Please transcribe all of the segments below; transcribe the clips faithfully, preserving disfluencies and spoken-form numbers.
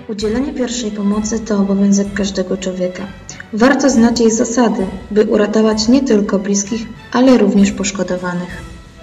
Udzielenie pierwszej pomocy to obowiązek każdego człowieka. Warto znać jej zasady, by uratować nie tylko bliskich, ale również poszkodowanych.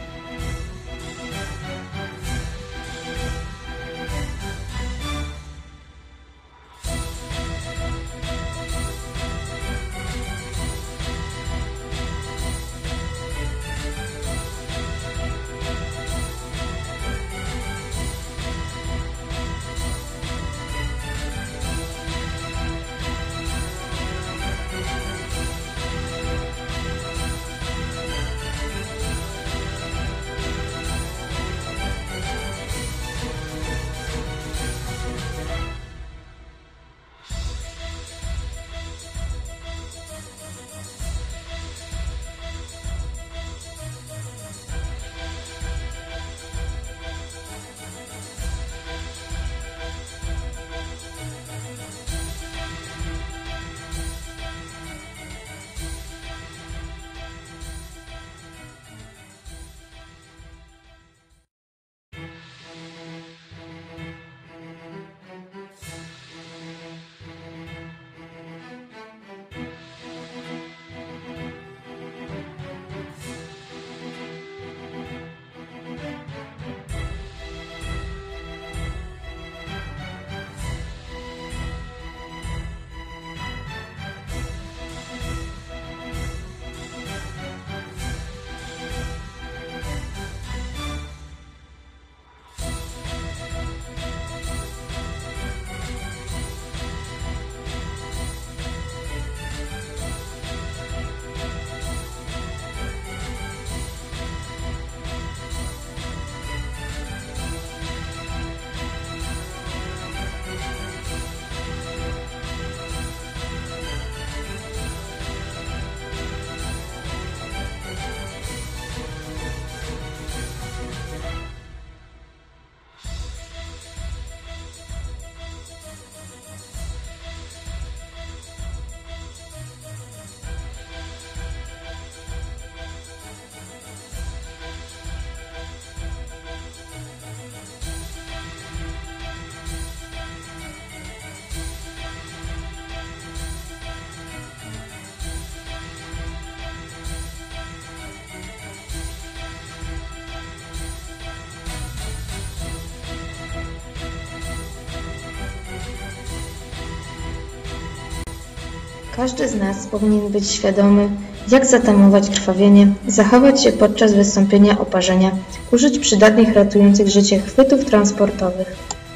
Każdy z nas powinien być świadomy, jak zatamować krwawienie, zachować się podczas wystąpienia oparzenia, użyć przydatnych ratujących życie chwytów transportowych.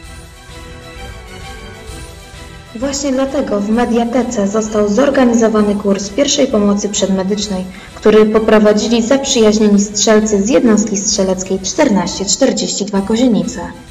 Właśnie dlatego w Mediatece został zorganizowany kurs pierwszej pomocy przedmedycznej, który poprowadzili zaprzyjaźnieni strzelcy z jednostki strzeleckiej czternaście czterdzieści dwa Kozienice.